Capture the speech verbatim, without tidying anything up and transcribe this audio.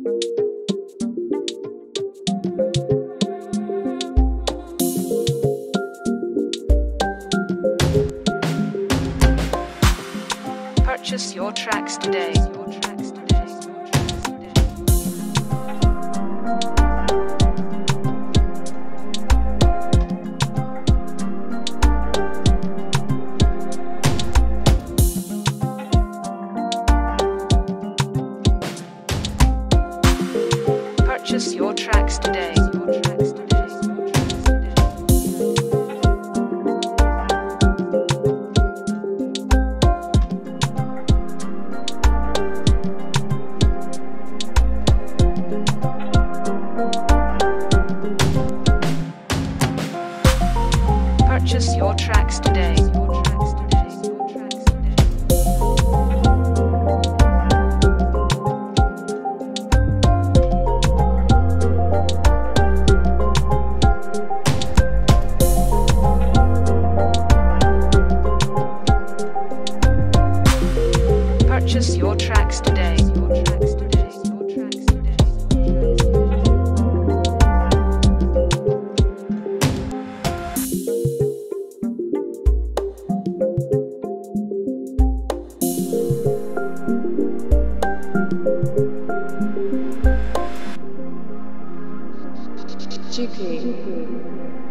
Purchase your tracks today. Purchase your tracks today. Purchase your tracks today. Purchase your tracks today. G P.